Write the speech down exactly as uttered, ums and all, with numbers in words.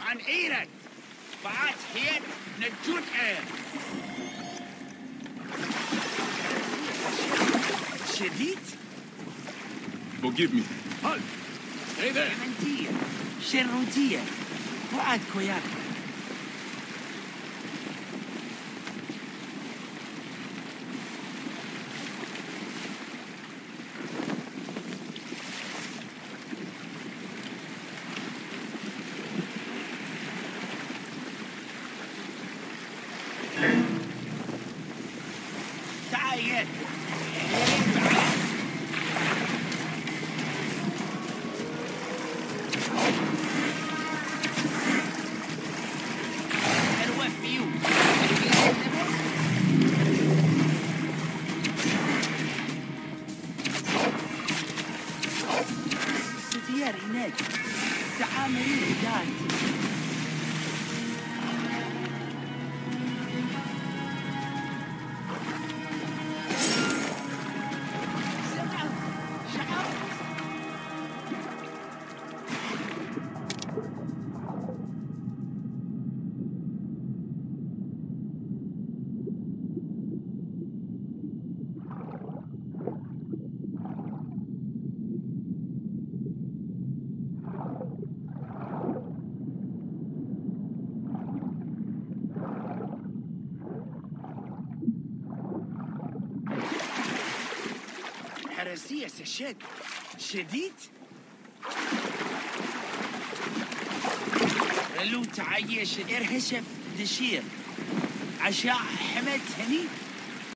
عن إيرك بعد هيك نجوت إيه شديد؟ Forgive me. هل Hey there. منتية شرودية بعد كوياك تعال هناك تعاملين ذات حراسية سشد شديد لو تعيش ارهشف دشير عشاء حمد هني